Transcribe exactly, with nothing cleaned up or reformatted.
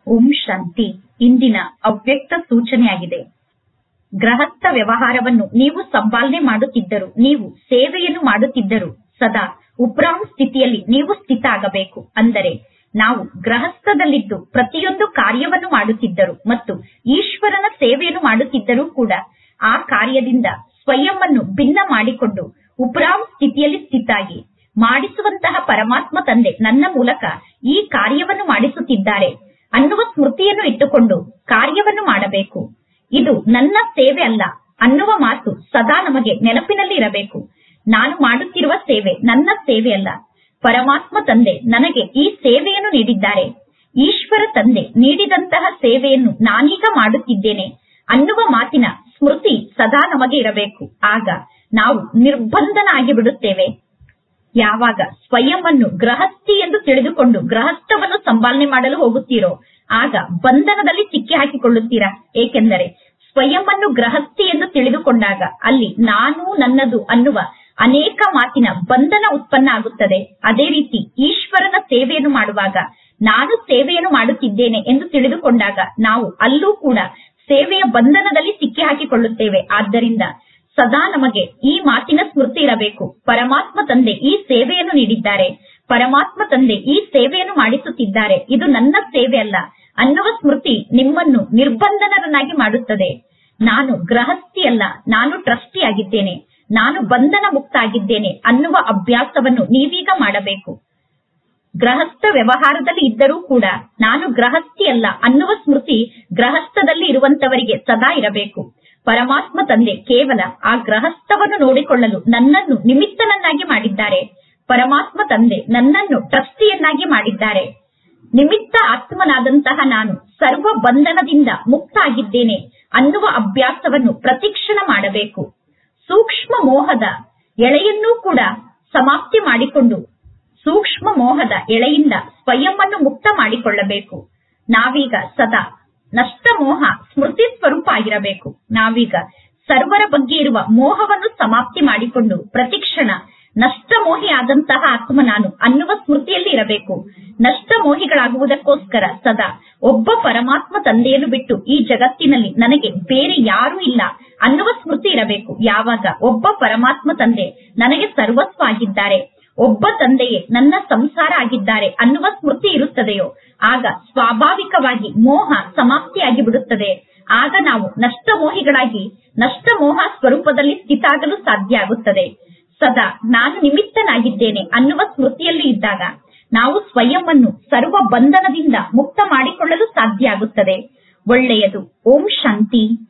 ಓಂ ಶಾಂತಿ. ಇಂದಿನ ಅವ್ಯಕ್ತ ಸೂಚನೆಯಾಗಿದೆ. ಗೃಹಸ್ಥ ವ್ಯವಹಾರವನ್ನು ನೀವು ಸಂಪಾಲನೆ ಮಾಡುತ್ತಿದ್ದರು, ನೀವು ಸೇವೆಯನ್ನು ಮಾಡುತ್ತಿದ್ದರು, ಸದಾ ಉಪ್ರಾಮ್ ಸ್ಥಿತಿಯಲ್ಲಿ ನೀವು ಸ್ಥಿತ ಆಗಬೇಕು. ಅಂದರೆ ನಾವು ಗೃಹಸ್ಥದಲ್ಲಿದ್ದು ಪ್ರತಿಯೊಂದು ಕಾರ್ಯವನ್ನು ಮಾಡುತ್ತಿದ್ದರು ಮತ್ತು ಈಶ್ವರನ ಸೇವೆಯನ್ನು ಮಾಡುತ್ತಿದ್ದರೂ ಕೂಡ ಆ ಕಾರ್ಯದಿಂದ ಸ್ವಯಂವನ್ನು ಭಿನ್ನ ಮಾಡಿಕೊಂಡು ಉಪ್ರಾಮ್ ಸ್ಥಿತಿಯಲ್ಲಿ ಸ್ಥಿತಾಗಿ ಮಾಡಿಸುವಂತಹ ಪರಮಾತ್ಮ ತಂದೆ ನನ್ನ ಮೂಲಕ ಈ ಕಾರ್ಯವನ್ನು ಮಾಡಿಸುತ್ತಿದ್ದಾರೆ ಅನ್ನುವ ಸ್ಮೃತಿಯನ್ನು ಇಟ್ಟುಕೊಂಡು ಕಾರ್ಯವನ್ನು ಮಾಡಬೇಕು. ಇದು ನನ್ನ ಸೇವೆ ಅಲ್ಲ ಅನ್ನುವ ಮಾತು ಸದಾ ನಮಗೆ ನೆನಪಿನಲ್ಲಿ ಇರಬೇಕು. ನಾನು ಮಾಡುತ್ತಿರುವ ಸೇವೆ ನನ್ನ ಸೇವೆ ಅಲ್ಲ, ಪರಮಾತ್ಮ ತಂದೆ ನನಗೆ ಈ ಸೇವೆಯನ್ನು ನೀಡಿದ್ದಾರೆ. ಈಶ್ವರ ತಂದೆ ನೀಡಿದಂತಹ ಸೇವೆಯನ್ನು ನಾನೀಗ ಮಾಡುತ್ತಿದ್ದೇನೆ ಅನ್ನುವ ಮಾತಿನ ಸ್ಮೃತಿ ಸದಾ ನಮಗೆ ಇರಬೇಕು. ಆಗ ನಾವು ನಿರ್ಬಂಧನ ಆಗಿಬಿಡುತ್ತೇವೆ. ಯಾವಾಗ ಸ್ವಯಂವನ್ನು ಗೃಹಸ್ಥಿ ಎಂದು ತಿಳಿದುಕೊಂಡು ಗೃಹಸ್ಥವನ್ನು ಸಂಪಾಲನೆ ಮಾಡಲು ಹೋಗುತ್ತೀರೋ ಆಗ ಬಂಧನದಲ್ಲಿ ಸಿಕ್ಕಿ ಹಾಕಿಕೊಳ್ಳುತ್ತೀರಾ. ಏಕೆಂದರೆ ಸ್ವಯಂವನ್ನು ಗೃಹಸ್ಥಿ ಎಂದು ತಿಳಿದುಕೊಂಡಾಗ ಅಲ್ಲಿ ನಾನು ನನ್ನದು ಅನ್ನುವ ಅನೇಕ ಮಾತಿನ ಬಂಧನ ಉತ್ಪನ್ನ ಆಗುತ್ತದೆ. ಅದೇ ರೀತಿ ಈಶ್ವರನ ಸೇವೆಯನ್ನು ಮಾಡುವಾಗ ನಾನು ಸೇವೆಯನ್ನು ಮಾಡುತ್ತಿದ್ದೇನೆ ಎಂದು ತಿಳಿದುಕೊಂಡಾಗ ನಾವು ಅಲ್ಲೂ ಕೂಡ ಸೇವೆಯ ಬಂಧನದಲ್ಲಿ ಸಿಕ್ಕಿ ಹಾಕಿಕೊಳ್ಳುತ್ತೇವೆ. ಆದ್ದರಿಂದ ಸದಾ ನಮಗೆ ಈ ಮಾತಿನ ಸ್ಮೃತಿ ಇರಬೇಕು. ಪರಮಾತ್ಮ ತಂದೆ ಈ ಸೇವೆಯನ್ನು ನೀಡಿದ್ದಾರೆ, ಪರಮಾತ್ಮ ತಂದೆ ಈ ಸೇವೆಯನ್ನು ಮಾಡಿಸುತ್ತಿದ್ದಾರೆ, ಇದು ನನ್ನ ಸೇವೆ ಅಲ್ಲ ಅನ್ನುವ ಸ್ಮೃತಿ ನಿಮ್ಮನ್ನು ನಿರ್ಬಂಧನರನ್ನಾಗಿ ಮಾಡುತ್ತದೆ. ನಾನು ಗೃಹಸ್ಥಿ ಅಲ್ಲ, ನಾನು ಟ್ರಸ್ಟಿ ಆಗಿದ್ದೇನೆ, ನಾನು ಬಂಧನ ಮುಕ್ತ ಆಗಿದ್ದೇನೆ ಅನ್ನುವ ಅಭ್ಯಾಸವನ್ನು ನೀವೀಗ ಮಾಡಬೇಕು. ಗೃಹಸ್ಥ ವ್ಯವಹಾರದಲ್ಲಿ ಇದ್ದರೂ ಕೂಡ ನಾನು ಗೃಹಸ್ಥಿ ಅಲ್ಲ ಅನ್ನುವ ಸ್ಮೃತಿ ಗೃಹಸ್ಥದಲ್ಲಿ ಇರುವಂತವರಿಗೆ ಸದಾ ಇರಬೇಕು. ಪರಮಾತ್ಮ ತಂದೆ ಕೇವಲ ಆ ಗೃಹಸ್ಥವನ್ನು ನೋಡಿಕೊಳ್ಳಲು ನನ್ನನ್ನು ನಿಮಿತ್ತನನ್ನಾಗಿ ಮಾಡಿದ್ದಾರೆ. ಪರಮಾತ್ಮ ತಂದೆ ನನ್ನನ್ನು ಟ್ರಸ್ಟಿಯನ್ನಾಗಿ ಮಾಡಿದ್ದಾರೆ. ನಿಮಿತ್ತ ಆತ್ಮನಾದಂತಹ ನಾನು ಸರ್ವ ಬಂಧನದಿಂದ ಮುಕ್ತ ಆಗಿದ್ದೇನೆ ಅನ್ನುವ ಅಭ್ಯಾಸವನ್ನು ಪ್ರತಿಕ್ಷಣ ಮಾಡಬೇಕು. ಸೂಕ್ಷ್ಮ ಮೋಹದ ಎಳೆಯನ್ನೂ ಕೂಡ ಸಮಾಪ್ತಿ ಮಾಡಿಕೊಂಡು ಸೂಕ್ಷ್ಮ ಮೋಹದ ಎಳೆಯಿಂದ ಸ್ವಯಂವನ್ನು ಮುಕ್ತ ಮಾಡಿಕೊಳ್ಳಬೇಕು. ನಾವೀಗ ಸದಾ ನಷ್ಟ ಮೋಹ ಸ್ಮೃತಿ ಸ್ವರೂಪ ಆಗಿರಬೇಕು. ನಾವೀಗ ಸರ್ವರ ಬಗ್ಗೆ ಇರುವ ಮೋಹವನ್ನು ಸಮಾಪ್ತಿ ಮಾಡಿಕೊಂಡು ಪ್ರತಿಕ್ಷಣ ನಷ್ಟ ಮೋಹಿ ಆದಂತಹ ಆತ್ಮ ನಾನು ಅನ್ನುವ ಸ್ಮೃತಿಯಲ್ಲಿ ಇರಬೇಕು. ನಷ್ಟ ಮೋಹಿಗಳಾಗುವುದಕ್ಕೋಸ್ಕರ ಸದಾ ಒಬ್ಬ ಪರಮಾತ್ಮ ತಂದೆಯನ್ನು ಬಿಟ್ಟು ಈ ಜಗತ್ತಿನಲ್ಲಿ ನನಗೆ ಬೇರೆ ಯಾರೂ ಇಲ್ಲ ಅನ್ನುವ ಸ್ಮೃತಿ ಇರಬೇಕು. ಯಾವಾಗ ಒಬ್ಬ ಪರಮಾತ್ಮ ತಂದೆ ನನಗೆ ಸರ್ವಸ್ವ ಆಗಿದ್ದಾರೆ, ಒಬ್ಬ ತಂದೆಯೇ ನನ್ನ ಸಂಸಾರ ಆಗಿದ್ದಾರೆ ಅನ್ನುವ ಸ್ಮೃತಿ ಇರುತ್ತದೆಯೋ ಆಗ ಸ್ವಾಭಾವಿಕವಾಗಿ ಮೋಹ ಸಮಾಪ್ತಿಯಾಗಿ ಬಿಡುತ್ತದೆ. ಆಗ ನಾವು ನಷ್ಟ ಮೋಹಿಗಳಾಗಿ ನಷ್ಟ ಮೋಹ ಸ್ವರೂಪದಲ್ಲಿ ಸ್ಥಿತಾಗಲು ಸಾಧ್ಯ ಆಗುತ್ತದೆ. ಸದಾ ನಾನು ನಿಮಿತ್ತನಾಗಿದ್ದೇನೆ ಅನ್ನುವ ಸ್ಮೃತಿಯಲ್ಲಿ ಇದ್ದಾಗ ನಾವು ಸ್ವಯಂವನ್ನು ಸರ್ವ ಬಂಧನದಿಂದ ಮುಕ್ತ ಮಾಡಿಕೊಳ್ಳಲು ಸಾಧ್ಯ ಆಗುತ್ತದೆ. ಒಳ್ಳೆಯದು. ಓಂ ಶಾಂತಿ.